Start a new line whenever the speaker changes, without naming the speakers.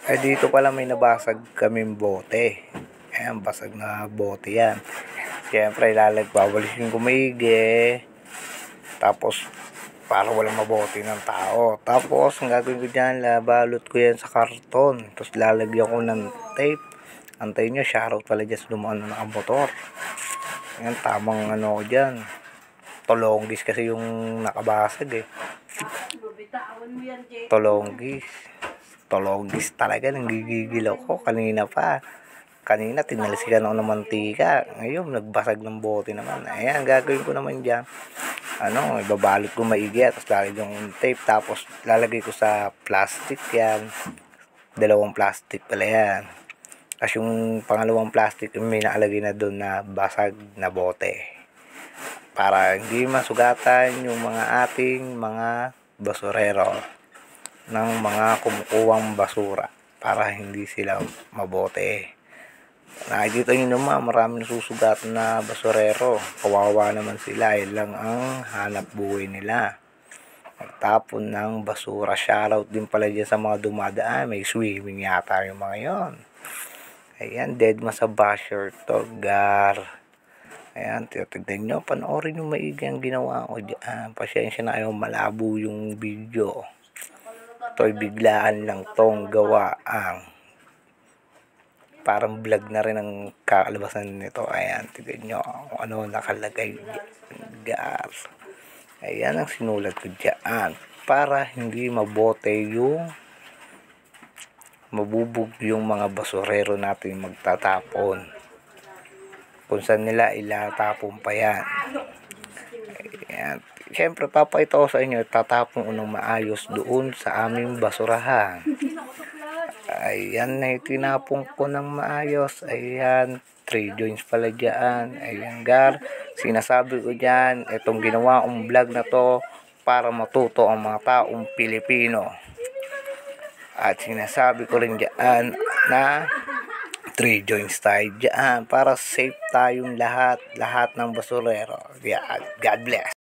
Ay dito pala may nabasag kaming bote. Ayan, basag na bote yan. Siyempre, babalisin ko maigi. Tapos, para walang mabote ng tao. Tapos, ang gagawin ko dyan, balot ko yan sa karton. Tapos, lalagyan ko ng tape. Antayin nyo, shoutout pala dyan sa dumaan na nakamotor. Ayan, tamang ano ko dyan. Tolonggis kasi yung nakabasag eh. Tolonggis talaga, nanggigigil ako kanina pa. Kanina tinalsikan ako ng mantika. Ngayon nagbasag ng bote naman. Ayan, gagawin ko naman dyan. Ibabalot ko maigi at lalagyan ko ng tape. Tapos lalagay ko sa plastic yan. 2 plastic pala yan. Tapos yung pangalawang plastic may nakalagay na doon na basag na bote. Para hindi masugatan yung mga ating mga basurero ng mga kumukuwang basura para hindi sila mabote. Nakikita nyo naman maraming susugat na basurero, kawawa naman sila, yun lang ang hanap buhay nila, magtapon ng basura. Shoutout din pala dyan sa mga dumadaan, may swimming yata yung mga yon. Ayan, deadma sa basher to, gar. Ayan, titignan nyo, panoorin nyo maigi ang ginawa ko dyan. Pasensya na kayo, malabo yung video. Ito'y biglaan lang tong gawaang. Parang vlog na rin ang kakalabasan nito. Ayan, tignan nyo kung ano nakalagay dyan. Ayan ang sinulat ko dyan. Para hindi mabote yung mabubog yung mga basurero natin magtatapon. Kung saan nila ilatapon pa yan. Ayan. Siyempre, papakita ko sa inyo, tatapon ko ng maayos doon sa aming basurahan. Ayan na, tinapon ko ng maayos. Ayan, 3 joints pala dyan. Ayan, gar. Sinasabi ko dyan, itong ginawa kong vlog na to para matuto ang mga taong Pilipino. At sinasabi ko rin dyan na 3 joints tayo dyan para safe tayong lahat ng basurero. Yeah, God bless.